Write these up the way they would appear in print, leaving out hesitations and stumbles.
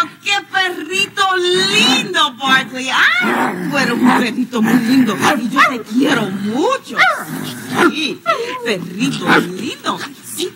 qué perrito lindo, Barkley. ¡Ah! Tú eres un perrito muy lindo y yo te quiero mucho. Sí, perrito lindo. Sí.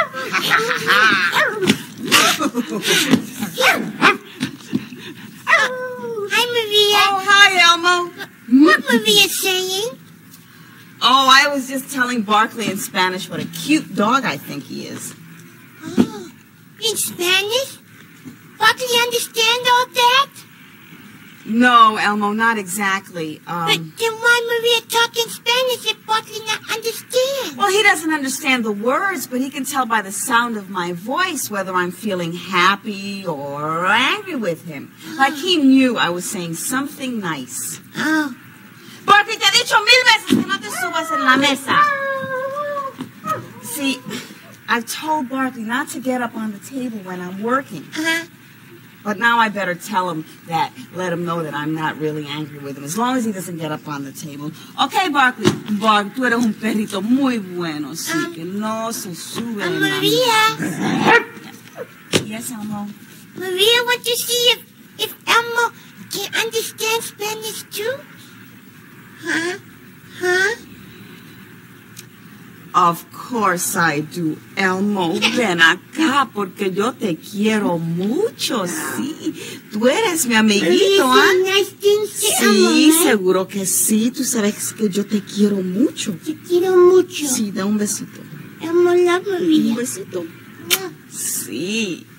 Hi, Maria. Oh, hi, Elmo. What Maria saying? Oh, I was just telling Barkley in Spanish what a cute dog I think he is. Oh, in Spanish? Barkley understand all that? No, Elmo, not exactly. But then why Maria talk in Spanish if Barkley not understand? Well, he doesn't understand the words, but he can tell by the sound of my voice whether I'm feeling happy or angry with him. Like he knew I was saying something nice. Oh. Barkley, te he dicho 1000 veces que no te subas en la mesa. See, I've told Barkley not to get up on the table when I'm working. Uh-huh. But now I better tell him that, let him know that I'm not really angry with him, as long as he doesn't get up on the table. Okay, Barkley. Barkley, tú eres un perrito muy bueno, sí, que no se sube en la Maria. Yes, Elmo. Maria want to see if Elmo can understand Spanish too? Huh? Huh? Of course I do, Elmo. Ven acá porque yo te quiero mucho, sí. Tú eres mi amiguito, ¿ah? Nice things to Sí, Elmo, right? seguro que sí. Tú sabes que yo te quiero mucho. Te quiero mucho. Sí, da un besito. Elmo love Maria. Un besito. Sí.